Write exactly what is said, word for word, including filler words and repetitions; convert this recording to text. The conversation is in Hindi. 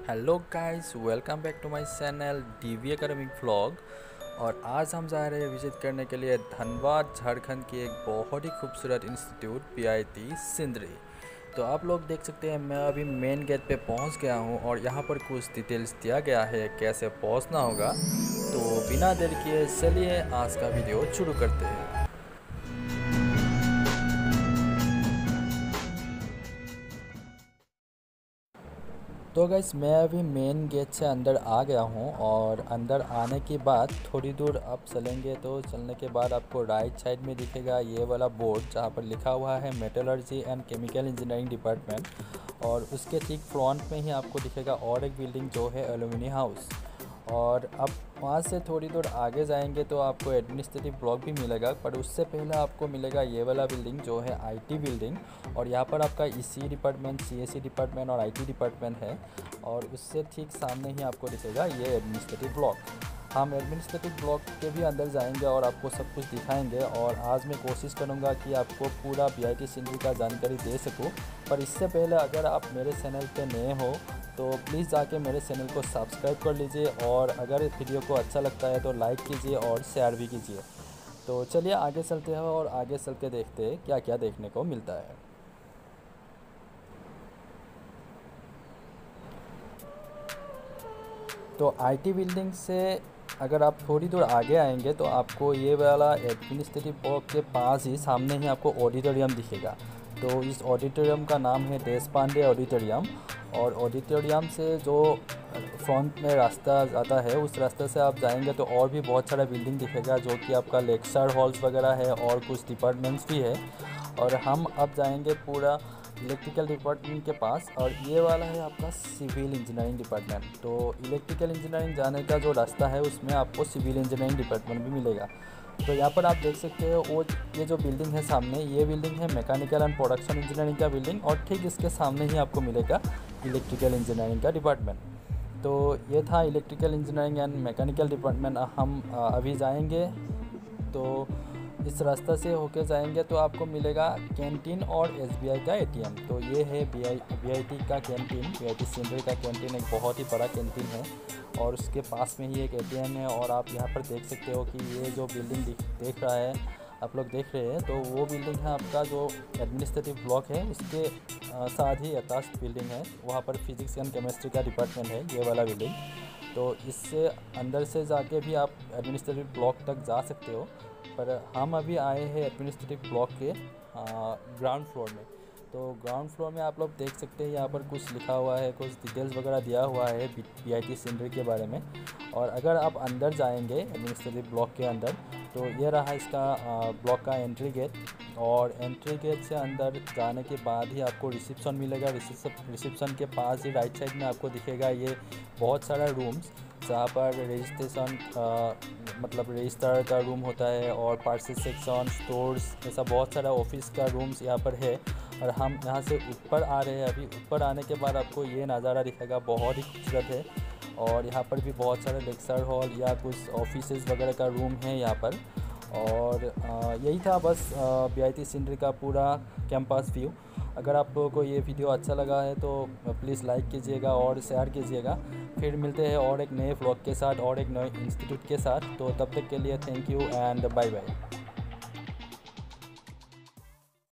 Hello guys, welcome back to my channel DV academic vlog. और आज हम जा रहे हैं विजिट करने के लिए धनबाद झारखंड की एक बहुत ही खूबसूरत इंस्टीट्यूट पीआईटी सिंदरी। तो आप लोग देख सकते हैं मैं अभी मेन गेट पे पहुंच गया हूं और यहां पर कुछ डिटेल्स दिया गया है कैसे पहुंचना होगा। तो बिना देर किए चलिए आज का वीडियो शुरू करते हैं। तो गाइस मैं अभी मेन गेट से अंदर आ गया हूँ और अंदर आने के बाद थोड़ी दूर आप चलेंगे तो चलने के बाद आपको राइट साइड में दिखेगा ये वाला बोर्ड जहाँ पर लिखा हुआ है metallurgy and chemical engineering department. और उसके ठीक फ्रंट में ही आपको दिखेगा और एक बिल्डिंग जो है एलुमिनी हाउस। और अब वहाँ से थोड़ी दूर आगे जाएंगे तो आपको एडमिनिस्ट्रेटिव ब्लॉक भी मिलेगा, पर उससे पहले आपको मिलेगा ये वाला बिल्डिंग जो है आईटी बिल्डिंग। और यहाँ पर आपका ईसी डिपार्टमेंट, सीएसई डिपार्टमेंट और आईटी डिपार्टमेंट है। और उससे ठीक सामने ही आपको दिखेगा ये एडमिनिस्ट्रेटिव ब्लॉक। हम एडमिनिस्ट्रेटिव ब्लॉक के भी अंदर जाएंगे और आपको सब कुछ दिखाएंगे। और आज मैं कोशिश करूंगा कि आपको पूरा पीआईटी सिंदरी का जानकारी दे सकूं। पर इससे पहले अगर आप मेरे चैनल पे नए हो तो प्लीज़ जाके मेरे चैनल को सब्सक्राइब कर लीजिए और अगर वीडियो को अच्छा लगता है तो लाइक कीजिए और शेयर भी कीजिए। तो चलिए आगे चलते हैं और आगे चल के देखते हैं क्या क्या देखने को मिलता है। तो आईटी बिल्डिंग से अगर आप थोड़ी दूर आगे आएंगे तो आपको ये वाला एडमिनिस्ट्रेटिव ब्लॉक के पास ही सामने ही आपको ऑडिटोरियम दिखेगा। तो इस ऑडिटोरियम का नाम है देश पांडे ऑडिटोरियम। और ऑडिटोरियम से जो फ्रंट में रास्ता जाता है उस रास्ते से आप जाएंगे तो और भी बहुत सारा बिल्डिंग दिखेगा जो कि आपका लेक्चर हॉल्स वगैरह है और कुछ डिपार्टमेंट्स भी है। और हम अब जाएंगे पूरा इलेक्ट्रिकल डिपार्टमेंट के पास और ये वाला है आपका सिविल इंजीनियरिंग डिपार्टमेंट। तो इलेक्ट्रिकल इंजीनियरिंग जाने का जो रास्ता है उसमें आपको सिविल इंजीनियरिंग डिपार्टमेंट भी मिलेगा। तो यहाँ पर आप देख सकते हो वो ये जो बिल्डिंग है सामने, ये बिल्डिंग है मैकेनिकल एंड प्रोडक्शन इंजीनियरिंग का बिल्डिंग और ठीक इसके सामने ही आपको मिलेगा इलेक्ट्रिकल इंजीनियरिंग का डिपार्टमेंट। तो ये था electrical engineering and mechanical department. हम अभी जाएंगे तो इस रास्ता से होके जाएंगे तो आपको मिलेगा कैंटीन और एसबीआई का एटीएम। तो ये है बीआईटी का कैंटीन, पीआईटी सिंदरी का कैंटीन एक बहुत ही बड़ा कैंटीन है और उसके पास में ही एक एटीएम है। और आप यहाँ पर देख सकते हो कि ये जो बिल्डिंग देख रहा है आप लोग देख रहे हैं तो वो बिल्डिंग है आपका जो एडमिनिस्ट्रेटिव ब्लॉक है उसके साथ ही अटैच्ड बिल्डिंग है। वहाँ पर फिजिक्स एंड केमिस्ट्री का डिपार्टमेंट है ये वाला बिल्डिंग। तो इससे अंदर से जाके भी आप एडमिनिस्ट्रेटिव ब्लॉक तक जा सकते हो। पर हम अभी आए हैं एडमिनिस्ट्रेटिव ब्लॉक के ग्राउंड फ्लोर में। तो ग्राउंड फ्लोर में आप लोग देख सकते हैं यहाँ पर कुछ लिखा हुआ है, कुछ डिटेल्स वगैरह दिया हुआ है पीआईटी सिंदरी के बारे में। और अगर आप अंदर जाएंगे एडमिनिस्ट्रेटिव ब्लॉक के अंदर तो ये रहा इसका ब्लॉक का एंट्री गेट। और एंट्री गेट से अंदर जाने के बाद ही आपको रिसेप्शन मिलेगा। रिसेप्शन रिसेप्शन के पास ही राइट साइड में आपको दिखेगा ये बहुत सारा रूम्स जहाँ पर रजिस्ट्रेशन मतलब रजिस्ट्रार का रूम होता है और पार्सल सेक्शन, स्टोर्स, ऐसा बहुत सारा ऑफिस का रूम्स यहाँ पर है। और हम यहाँ से ऊपर आ रहे हैं। अभी ऊपर आने के बाद आपको ये नज़ारा दिखेगा, बहुत ही खूबसूरत है। और यहाँ पर भी बहुत सारे लेक्चर हॉल या कुछ ऑफिसेज वगैरह का रूम है यहाँ पर। और यही था बस पीआईटी सिंदरी का पूरा कैंपस व्यू। अगर आप लोगों को ये वीडियो अच्छा लगा है तो प्लीज़ लाइक कीजिएगा और शेयर कीजिएगा। फिर मिलते हैं और एक नए व्लॉग के साथ और एक नए इंस्टीट्यूट के साथ। तो तब तक के लिए thank you and bye bye.